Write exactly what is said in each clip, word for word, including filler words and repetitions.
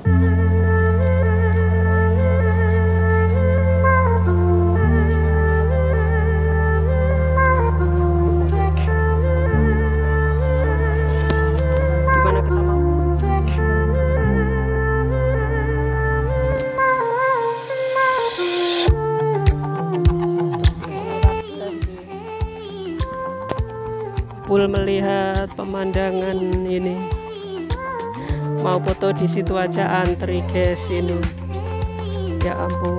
Full melihat pemandangan ini, mau foto di situ aja antri guys ini, ya ampun.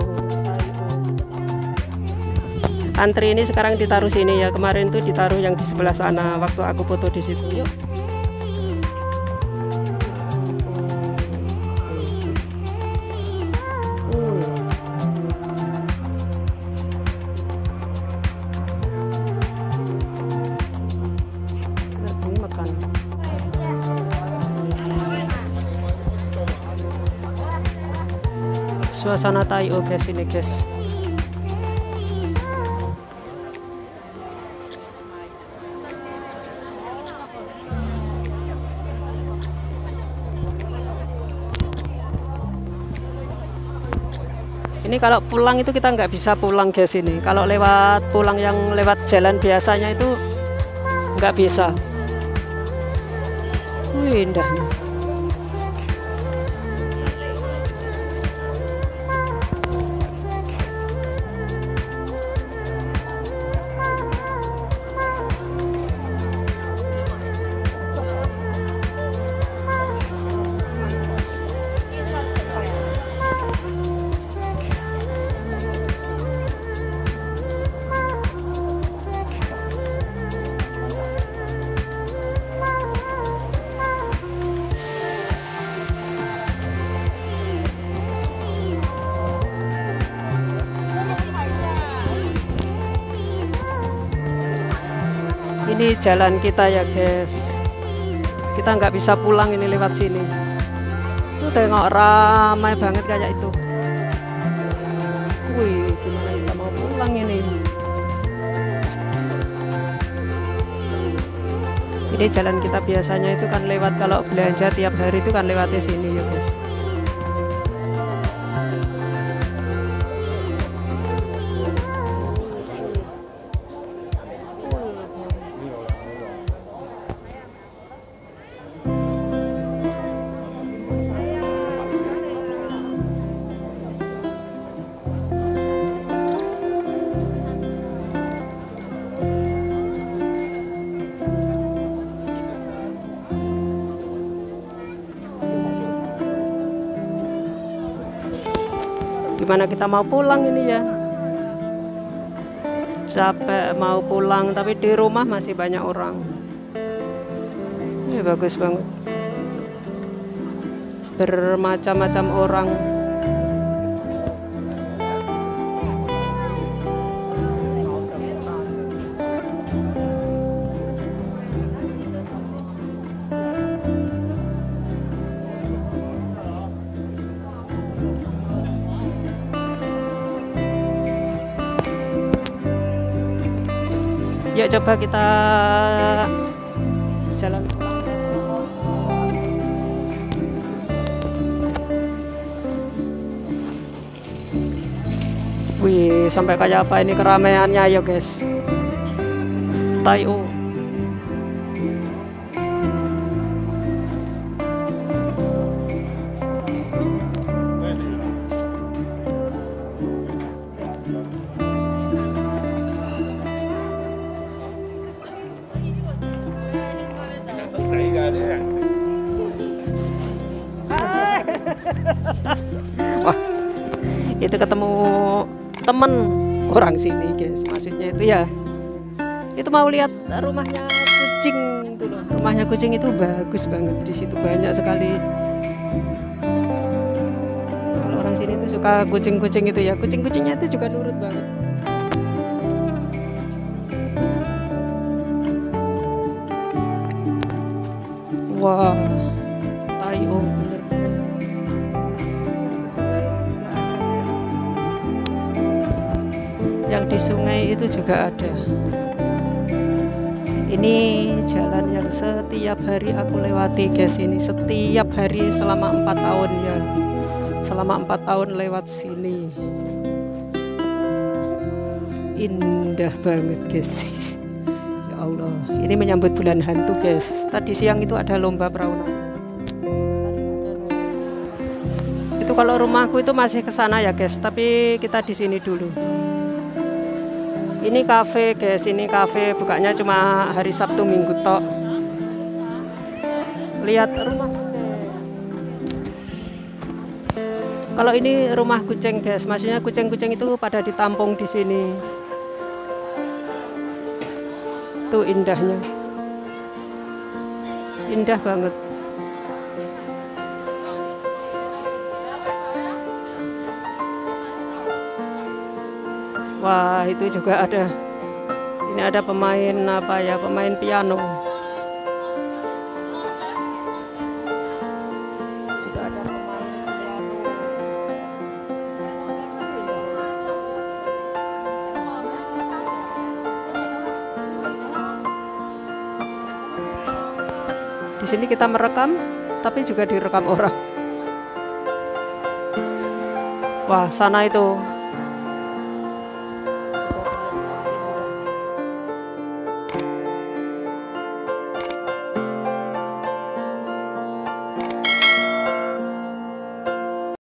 Antri ini sekarang ditaruh sini ya, kemarin tuh ditaruh yang di sebelah sana waktu aku foto di situ. Yuk. Suasana Taiyo guys ini guys. Ini kalau pulang itu kita nggak bisa pulang guys ini. Kalau lewat pulang yang lewat jalan biasanya itu nggak bisa. Wih, indahnya. Ini jalan kita ya guys, kita nggak bisa pulang ini lewat sini. Tuh tengok ramai banget kayak itu. Wih, gimana kita mau pulang ini? Ini jalan kita biasanya itu kan lewat, kalau belanja tiap hari itu kan lewatnya sini ya guys. Gimana kita mau pulang ini ya, capek mau pulang tapi di rumah masih banyak orang. Ini bagus banget, bermacam-macam orang. Yuk coba kita jalan pulang. Wih, sampai kayak apa ini keramaiannya ya guys. Taiyo. Wah, itu ketemu temen orang sini guys, maksudnya itu ya, itu mau lihat rumahnya kucing itu loh. Rumahnya kucing itu bagus banget, di situ banyak sekali. Kalau orang sini tuh suka kucing-kucing itu ya, kucing-kucingnya itu juga nurut banget. Wah, Taiyo bener. Yang di sungai itu juga ada. Ini jalan yang setiap hari aku lewati guys, ini setiap hari selama empat tahun ya, selama empat tahun lewat sini. Indah banget guys. Ya Allah, ini menyambut bulan hantu guys. Tadi siang itu ada lomba perahu naga. Itu kalau rumahku itu masih ke sana ya guys, tapi kita di sini dulu. Ini kafe guys, ini kafe bukanya cuma hari Sabtu Minggu tok. Lihat rumah kucing. Kalau ini rumah kucing guys, maksudnya kucing-kucing itu pada ditampung di sini. Tuh indahnya, indah banget. Wah, itu juga ada. Ini ada pemain apa ya? Pemain piano. Juga ada pemain piano. Di sini kita merekam, tapi juga direkam orang. Wah, sana itu